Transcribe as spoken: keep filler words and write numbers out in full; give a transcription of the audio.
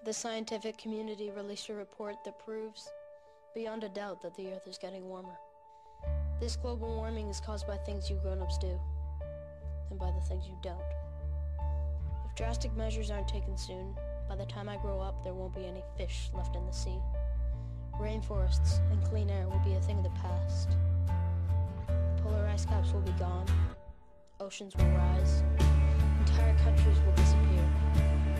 The scientific community released a report that proves, beyond a doubt, that the Earth is getting warmer. This global warming is caused by things you grown-ups do, and by the things you don't. If drastic measures aren't taken soon, by the time I grow up, there won't be any fish left in the sea. Rainforests and clean air will be a thing of the past. Polar ice caps will be gone. Oceans will rise. Entire countries will disappear.